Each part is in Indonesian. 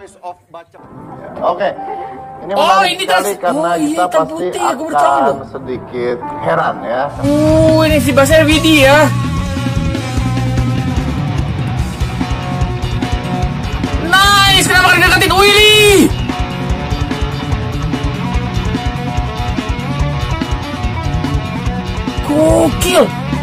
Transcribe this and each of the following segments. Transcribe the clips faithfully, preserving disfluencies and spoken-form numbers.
Voice of Baca. Oke, ini Oh, menarik ini sekali tas- karena oh, iya, kita hitam pasti putih. Aku baru tahu akan loh. sedikit heran ya. Uh, ini si Basel Widi ya. Nice, kenapa kalian deketin Willy? Gokil.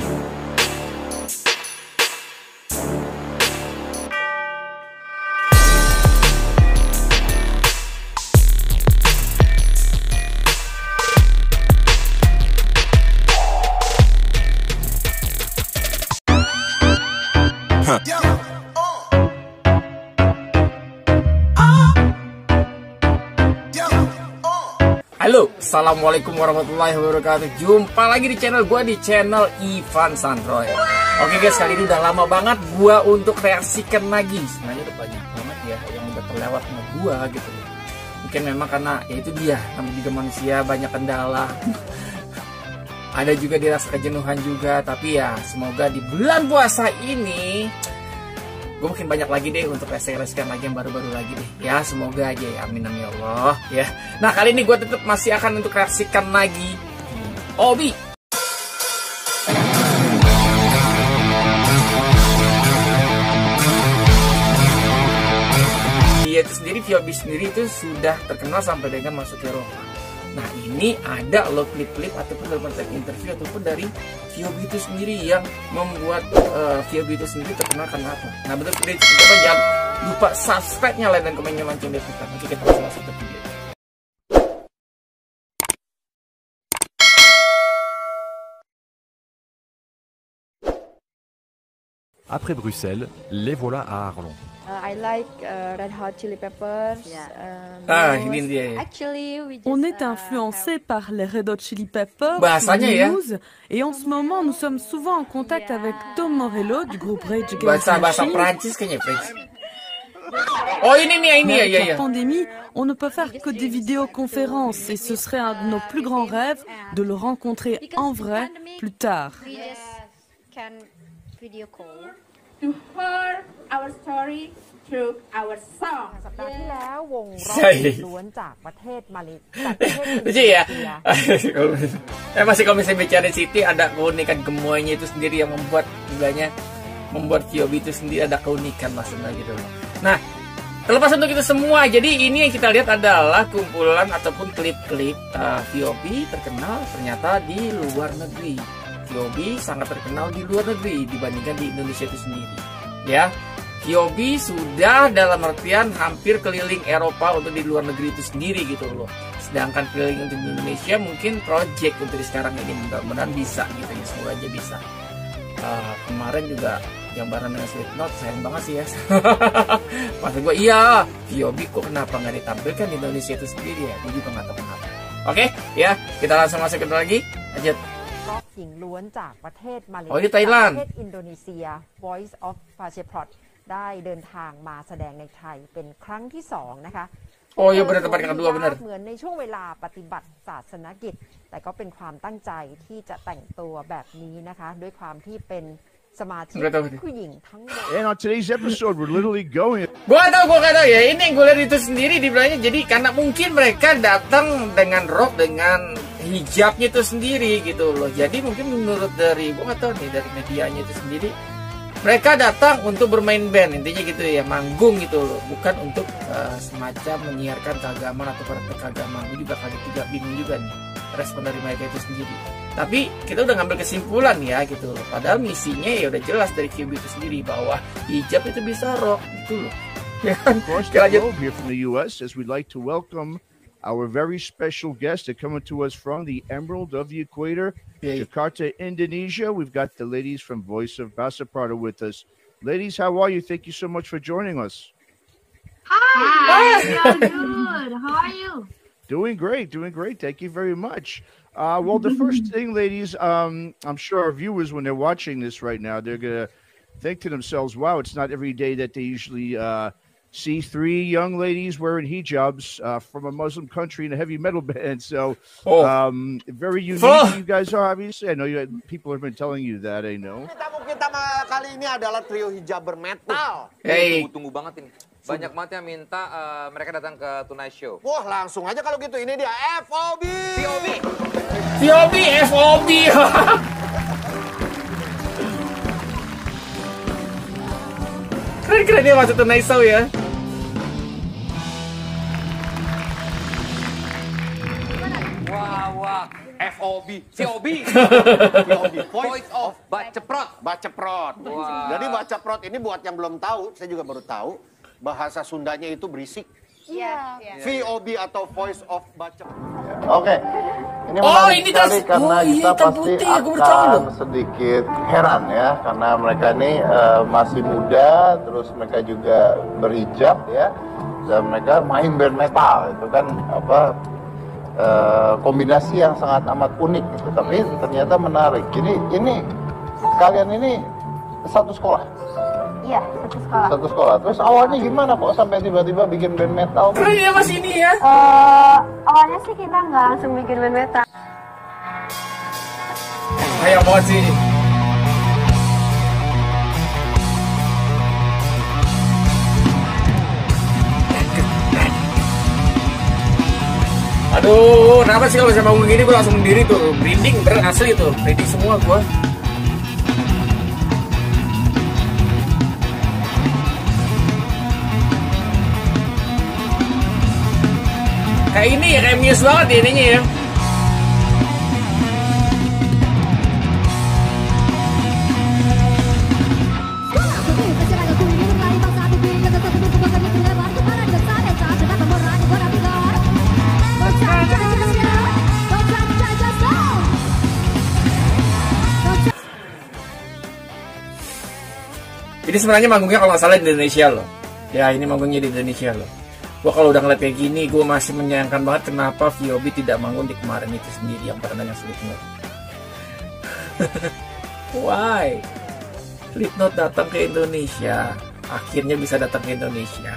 Halo, assalamualaikum warahmatullahi wabarakatuh. Jumpa lagi di channel gue, di channel Ivan Santroy. Oke guys, kali ini udah lama banget gue untuk reaksikan lagi. Sebenarnya udah banyak banget ya yang udah terlewat sama gue gitu. Mungkin memang karena ya itu dia, namanya juga manusia, banyak kendala. Ada juga dirasa kejenuhan juga. Tapi ya semoga di bulan puasa ini gue mungkin banyak lagi deh untuk reaksikan lagi yang baru-baru lagi deh ya, semoga aja ya, amin amin ya Allah ya. Nah kali ini gue tetap masih akan untuk reaksikan lagi Obi. Dia itu sendiri, Vyobi sendiri itu sudah terkenal sampai dengan masuk ke Eropa. Nah ini ada lo klip-klip ataupun dalam konteks interview ataupun dari Vyobi itu sendiri yang membuat uh, Vyobi itu sendiri terkenal karena apa? Nah betul betul kita jangan lupa subscribe, nyalain dan komennya lonceng notifikasi. Oke, kita langsung masuk ke video. Après Bruxelles, les voilà à Arlon. Uh, I like uh, Red Hot Chili Peppers. Yeah. Um, Ah, Muse. ini dia ya. Actually, we just, On est uh, influencé par les Red Hot Chili Peppers, Bahasanya ya. Muse, et en ce moment nous sommes souvent en contact avec Tom Morello du groupe Rage Against the Bahasa bahasa Machine. Prancis kayaknya, Prancis. Oh ini nih, ini Mais ya, avec ya, la ya. pandémie, on ne peut faire que des vidéoconférences et ce serait un de nos plus grands rêves de le rencontrer en vrai plus tard. We just can video call. to hear our story through our song. สัปดาห์ที่แล้ววงร็อกใช่ล้วนจากประเทศมาเลจากประเทศอินโด Lucu นี ya. เซีย Eh masih kalau misalnya bicara Siti, ada keunikan gemoynya itu sendiri yang membuat istilahnya membuat Vyobi itu sendiri ada keunikan maksudnya gitu loh. Nah, terlepas untuk itu semua, jadi ini yang kita lihat adalah kumpulan ataupun klip-klip uh, Vyobi terkenal ternyata di luar negeri. Vyobi sangat terkenal di luar negeri dibandingkan di Indonesia itu sendiri. Ya, Vyobi sudah dalam artian hampir keliling Eropa untuk di luar negeri itu sendiri gitu loh. Sedangkan keliling untuk di Indonesia mungkin project untuk di sekarang ini mudah-mudahan bisa gitu ya, semoga aja bisa. Uh, kemarin juga yang bareng dengan Slipknot sayang banget sih ya. Maksud gue iya, Vyobi kok kenapa nggak ditampilkan di Indonesia itu sendiri ya? Gue juga nggak tahu kenapa. Oke, ya kita langsung masuk ke lagi. Lanjut. ร็อกหญิงล้วนจากประเทศมาเลอ๋อที่เซียไต้หวันประเทศอินโดนีเซีย Voice of Pacheprot ได้เดินทางมาแสดงในไทยเป็นครั้งที่สองนะคะ Oh iya benar, tempat yang kedua benar. เหมือนในช่วงเวลาปฏิบัติศาสนกิจ แต่ก็เป็นความตั้งใจที่จะแต่งตัวแบบนี้นะคะด้วยความที่เป็นสมาชิก Nggak tahu. ผู้หญิงทั้งหมด And on today's episode, we're literally going. Gue gak tau, gue gak tau ya. Ini yang gue lihat itu sendiri dibilangnya. Jadi karena mungkin mereka datang dengan rok, dengan hijabnya itu sendiri gitu loh. Jadi mungkin menurut dari, gue gak tau nih dari medianya itu sendiri, mereka datang untuk bermain band, intinya gitu ya, manggung gitu loh. Bukan untuk uh, semacam menyiarkan keagamaan atau praktek keagamaan. Gue juga kaget juga, bingung juga nih respon dari mereka itu sendiri. Tapi kita udah ngambil kesimpulan ya gitu loh. Padahal misinya ya udah jelas dari Vyobi itu sendiri bahwa hijab itu bisa rock gitu loh. Ya kan? Across Oke, the lanjut. globe here from the U S as we'd like to welcome our very special guests that coming to us from the Emerald of the Equator, Yeah. Jakarta, Indonesia. We've got the ladies from Voice of Basaprata with us. Ladies, how are you? Thank you so much for joining us. Hi, you're good. How are you? Doing great, doing great. Thank you very much. Uh, well, the first thing, ladies, um, I'm sure our viewers, when they're watching this right now, they're going to think to themselves, wow, it's not every day that they usually uh, see three young ladies wearing hijabs uh, from a Muslim country in a heavy metal band. So Oh. um, very unique Oh. you guys are, obviously. I know you people have been telling you that, I know. Tamu kita kali ini adalah trio hijab bermetal. Hey. Tunggu-tunggu banget ini. banyak banget yang minta uh, mereka datang ke Tonight Show. Wah, langsung aja kalau gitu. Ini dia F O B. V O B. V O B, F O B. Keren-keren dia masuk Tonight Show ya. Wah, wah. F O B. V O B. Voice of Baceprot. Baceprot. Wah. Jadi baceprot ini buat yang belum tahu, saya juga baru tahu, bahasa Sundanya itu berisik. Iya. V O B atau Voice of Baceprot. Oke. Ini Oh, menarik ini sekali tas- karena oh, iya, kita hitam pasti putih. Aku baru tahu akan loh. sedikit heran ya, karena mereka ini eh, masih muda, terus mereka juga berhijab ya, dan mereka main band metal, itu kan apa eh, kombinasi yang sangat amat unik gitu. Tapi ternyata menarik. Ini ini kalian ini satu sekolah. Iya, satu sekolah. Satu sekolah. Terus awalnya gimana kok sampai tiba-tiba bikin band metal? Keren ya Mas ini ya. Eh, awalnya sih kita nggak langsung bikin band metal. Kayak banget sih. Aduh, kenapa sih kalau saya bangun gini gue langsung berdiri tuh, merinding, bener asli tuh, merinding semua gue. Kayak ini ya, kayak Muse banget ya ininya ya. Ini sebenarnya manggungnya kalau nggak salah di Indonesia loh. Ya ini manggungnya di Indonesia loh. Gua kalau udah ngeliat kayak gini, gue masih menyayangkan banget kenapa V O B tidak manggung di kemarin itu sendiri yang pernah yang Slipknot. Why? Slipknot datang ke Indonesia, akhirnya bisa datang ke Indonesia.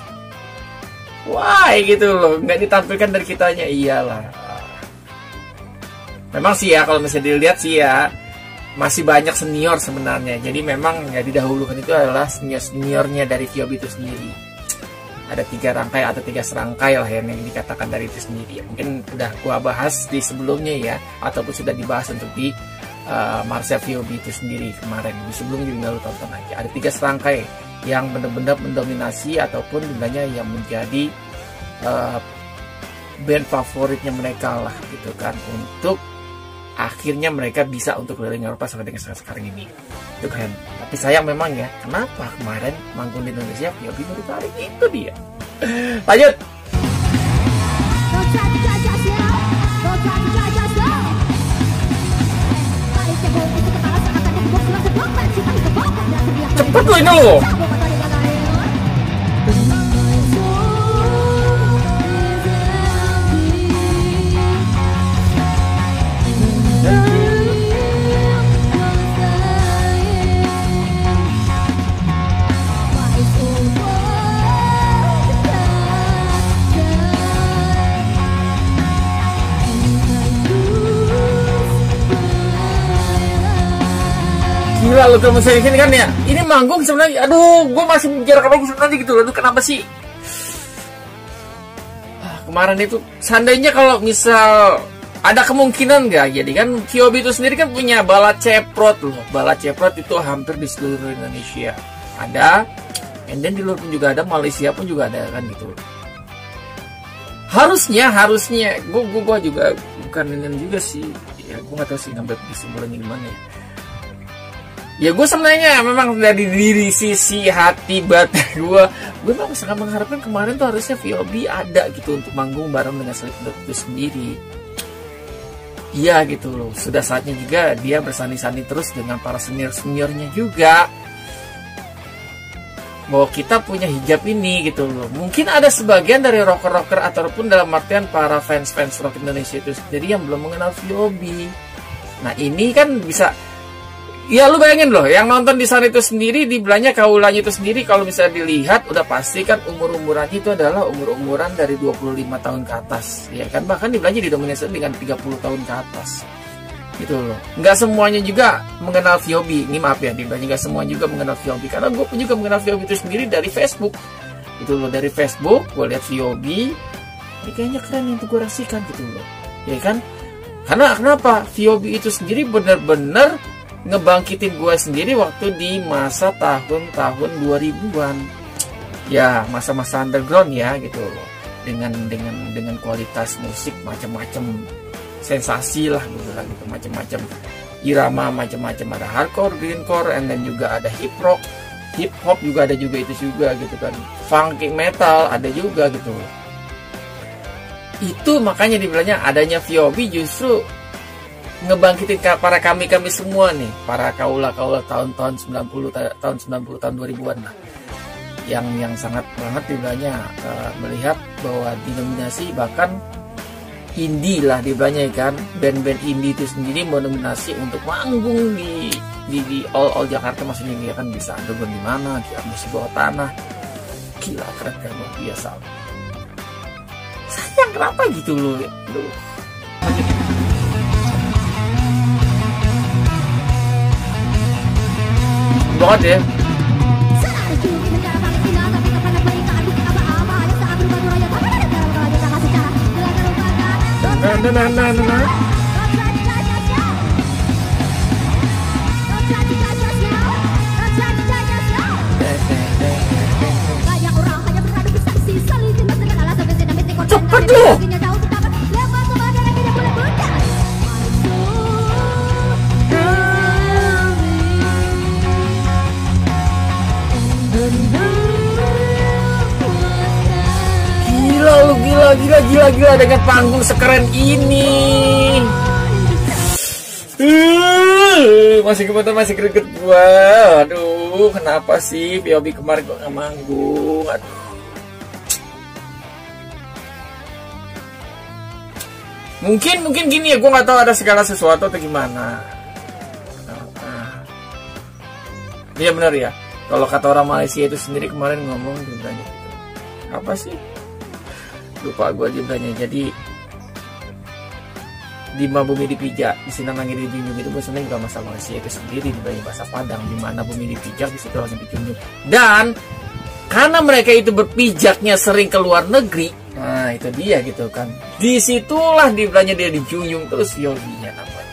Why gitu loh, nggak ditampilkan dari kitanya. Iyalah. Memang sih ya kalau misalnya dilihat sih ya, masih banyak senior sebenarnya. Jadi memang ya didahulukan itu adalah senior-seniornya dari V O B itu sendiri. Ada tiga rangkai atau tiga serangkai lah yang dikatakan dari itu sendiri. Mungkin udah gua bahas di sebelumnya ya, ataupun sudah dibahas untuk di uh, Marcia V O B itu sendiri kemarin. Di sebelumnya juga lu tonton aja. Ada tiga serangkai yang benar-benar mendominasi ataupun sebenarnya yang menjadi uh, band favoritnya mereka lah gitu kan, untuk akhirnya mereka bisa untuk keliling Eropa sampai dengan sekarang ini. Itu kan. Tapi sayang memang ya, kenapa kemarin manggung di Indonesia V O B baru tarik, itu dia. Lanjut. Cepet loh ini loh. Gila lu kalau misalnya ini kan ya, ini manggung sebenarnya, aduh, gue masih menjarak apa sebenarnya gitu loh, kenapa sih? Ah, kemarin itu, seandainya kalau misal ada kemungkinan nggak, jadi kan V O B itu sendiri kan punya bala ceprot loh, bala ceprot itu hampir di seluruh Indonesia ada, and then di luar pun juga ada, Malaysia pun juga ada kan gitu. Harusnya, harusnya, gue gue juga bukan ini juga sih, ya gue nggak tahu sih ngambil kesimpulannya gimana ya. Ya gue sebenarnya memang dari diri sisi hati batin gue, gue memang sangat mengharapkan kemarin tuh harusnya V O B ada gitu untuk manggung bareng dengan Slipknot itu sendiri. Iya gitu loh, sudah saatnya juga dia bersani-sani terus dengan para senior-seniornya juga. Bahwa kita punya hijab ini gitu loh. Mungkin ada sebagian dari rocker-rocker ataupun dalam artian para fans-fans rock Indonesia itu sendiri yang belum mengenal V O B. Nah ini kan bisa, ya lu bayangin loh, yang nonton di sana itu sendiri, dibilangnya kaulanya itu sendiri, kalau misalnya dilihat udah pasti kan umur-umurannya itu adalah umur-umuran dari dua puluh lima tahun ke atas, ya kan, bahkan dibilangnya didominasi dengan tiga puluh tahun ke atas gitu loh. Nggak semuanya juga mengenal V O B, ini maaf ya, dibilangnya nggak semua juga mengenal V O B, karena gue pun juga mengenal V O B itu sendiri dari Facebook. gitu loh. Dari Facebook gue lihat V O B, ini kayaknya keren untuk gue reaksikan gitu loh, ya kan? Karena kenapa? V O B itu sendiri bener-bener ngebangkitin gue sendiri waktu di masa tahun-tahun dua ribuan, ya masa-masa underground ya gitu loh, dengan dengan dengan kualitas musik macam-macam, sensasi lah gitu lah gitu, macam-macam irama, macam-macam, ada hardcore, greencore, and then juga ada hip rock, hip hop juga ada juga, itu juga gitu kan, funky metal ada juga gitu. Itu makanya dibilangnya adanya V O B justru ngebangkitin para kami-kami semua nih, para kaula-kaula tahun-tahun sembilan puluh, tahun sembilan puluh, tahun dua ribuan lah, yang yang sangat banget dibilangnya uh, melihat bahwa dinominasi bahkan indie lah dibilangnya kan, band-band indie itu sendiri mendominasi untuk manggung di di, di all, all Jakarta, maksudnya dia kan bisa underground di mana, di musik bawah tanah, gila keren kan, luar biasa. Sayang kenapa gitu loh, loh. Banget ya. Nah, nah, nah, nah, nah. Cepet loh. Gila lu, gila, gila, gila, gila dengan panggung sekeren ini. Uh, masih kebetulan masih greget gua. Aduh, kenapa sih V O B kemarin gua nggak manggung? Aduh. Mungkin mungkin gini ya, gua nggak tahu ada segala sesuatu atau gimana. Iya nah. Benar ya. Kalau kata orang Malaysia itu sendiri kemarin ngomong jumlahnya gitu. Apa sih? Lupa gue jumlahnya. Jadi di mana bumi dipijak, di sini langit dijunjung, itu sebenarnya bukan masalah Malaysia itu sendiri, di bahasa Padang, di mana bumi dipijak di situ langsung dijunjung. Dan karena mereka itu berpijaknya sering ke luar negeri, nah itu dia gitu kan. Disitulah dibilangnya dia dijunjung terus V O B-nya namanya.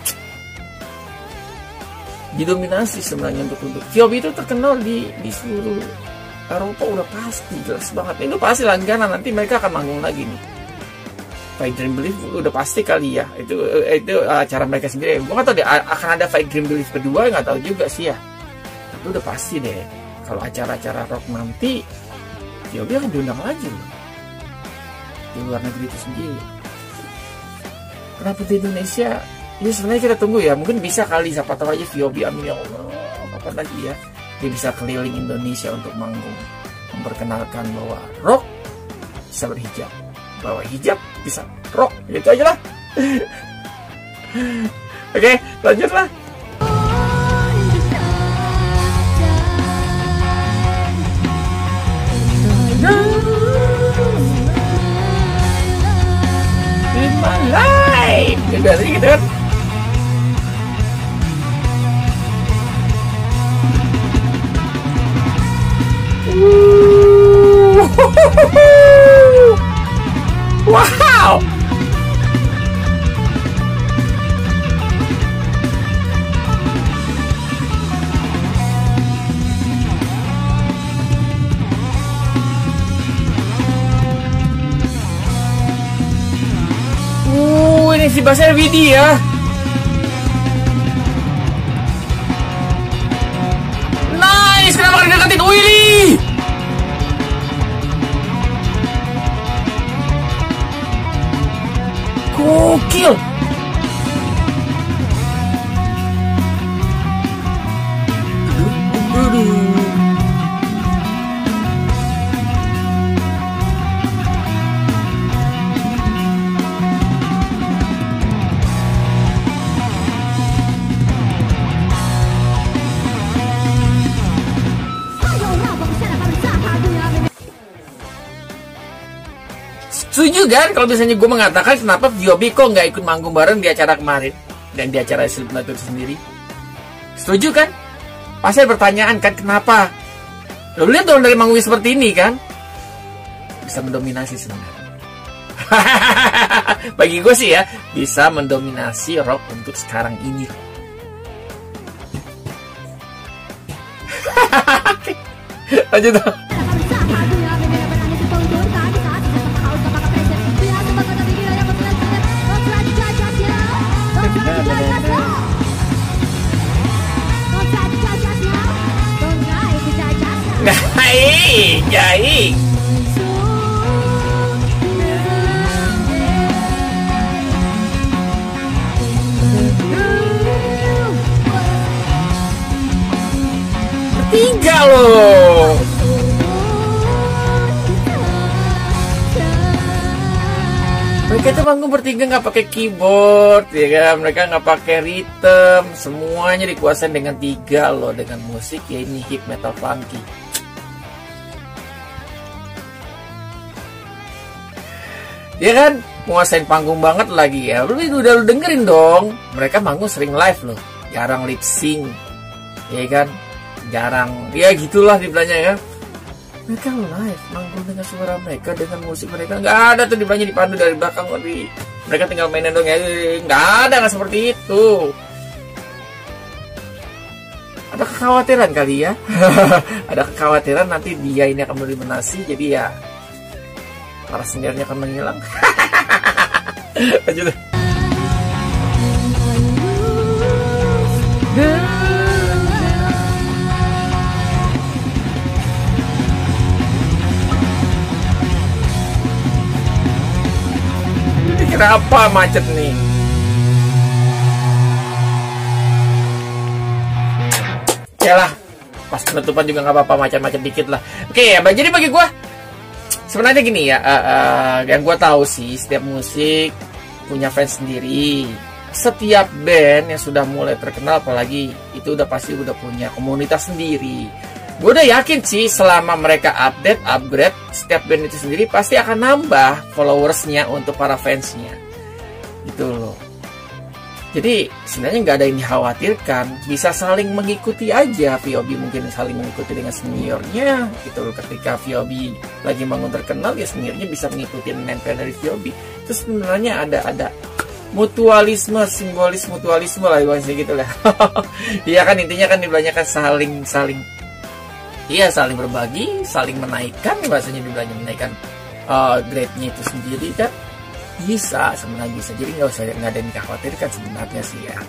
Didominasi sebenarnya untuk untuk V O B itu terkenal di di seluruh Eropa udah pasti, jelas banget. Itu pasti langganan, nanti mereka akan manggung lagi nih. Fight Dream Belief udah pasti kali ya. Itu itu acara mereka sendiri. Gue nggak tahu deh akan ada Fight Dream Belief kedua, nggak tahu juga sih ya. Itu udah pasti deh. Kalau acara-acara rock nanti, V O B akan diundang lagi loh. Di luar negeri itu sendiri. Kenapa di Indonesia? Ya sebenarnya kita tunggu ya. Mungkin bisa kali, siapa tahu aja V O B, amin ya Allah. Kapan lagi ya? Dia bisa keliling Indonesia untuk manggung, memperkenalkan bahwa rock bisa berhijab, bahwa hijab bisa rock, gitu aja lah. Oke, lanjutlah. In my life, biasanya gitu kan. Wow. Uh, ini si Basel Widi ya. Nice, kenapa dideketin Willy? Gokil. Setuju kan kalau misalnya gue mengatakan kenapa V O B kok nggak ikut manggung bareng di acara kemarin dan di acara Slipknot itu sendiri? Setuju kan? Pasti ada pertanyaan kan kenapa? Lo lihat dong dari manggung seperti ini kan, bisa mendominasi sebenarnya. Bagi gue sih ya, bisa mendominasi rock untuk sekarang ini. Lanjut dong. Baik, baik. Tiga loh. Mereka tuh manggung bertiga nggak pakai keyboard, ya kan? Mereka nggak pakai rhythm, semuanya dikuasain dengan tiga loh, dengan musik ya ini hip metal funky. Ya kan, nguasain panggung banget lagi ya. Lu udah lu dengerin dong. Mereka manggung sering live loh, jarang lip sync, ya kan? Jarang, ya gitulah dibilangnya ya. Mereka live, manggung dengan suara mereka, dengan musik mereka. Nggak ada tuh dibilangnya dipandu dari belakang. Mereka tinggal mainin dong ya. Nggak ada, nggak seperti itu. Ada kekhawatiran kali ya. Ada kekhawatiran nanti dia ini akan mendominasi, jadi ya para seniornya akan menghilang. Lanjut. Ini kenapa macet nih? Yalah, pas penutupan juga nggak apa-apa, macet-macet dikit lah. Oke ya, jadi bagi gua sebenarnya gini ya, uh, uh, yang gue tahu sih setiap musik punya fans sendiri. Setiap band yang sudah mulai terkenal, apalagi itu udah pasti udah punya komunitas sendiri. Gue udah yakin sih selama mereka update, upgrade, setiap band itu sendiri pasti akan nambah followersnya untuk para fansnya. Gitu loh. Jadi sebenarnya nggak ada yang dikhawatirkan, bisa saling mengikuti aja. V O B mungkin saling mengikuti dengan seniornya gitu loh. Ketika V O B lagi bangun terkenal ya seniornya bisa mengikuti nempel dari V O B. Terus sebenarnya ada ada mutualisme, simbolis mutualisme lah bahasa gitu lah. Iya kan, intinya kan dibelanjakan saling saling iya saling berbagi, saling menaikkan, bahasanya dibilangnya menaikkan uh, grade-nya itu sendiri kan. Bisa, sebenarnya bisa. Jadi nggak usah, nggak ada yang dikhawatirkan sebenarnya sih ya.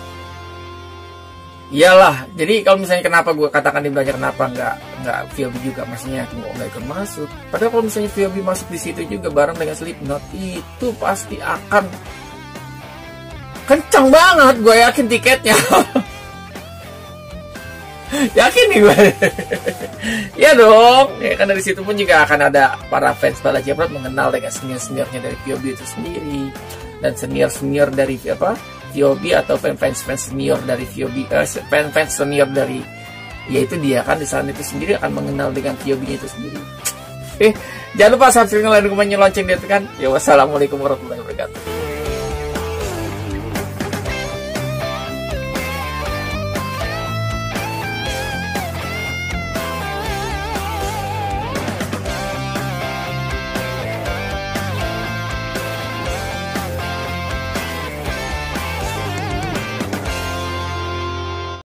Iyalah. Jadi kalau misalnya kenapa gue katakan di belajar kenapa nggak nggak V O B juga, maksudnya nggak ikut masuk. Padahal kalau misalnya V O B masuk di situ juga bareng dengan Slipknot, itu pasti akan kencang banget. Gue yakin tiketnya. Yakin nih gue. Ya dong. Ya kan dari situ pun juga akan ada para fans Bala Jabrot mengenal dengan senior-seniornya dari V O B itu sendiri, dan senior-senior dari apa V O B atau fans-fans senior dari V O B, eh, fans-fans senior dari yaitu dia kan di sana itu sendiri akan mengenal dengan V O B itu sendiri. Eh, jangan lupa subscribe, like, komen, lonceng, dan tekan. Ya wassalamualaikum warahmatullahi wabarakatuh.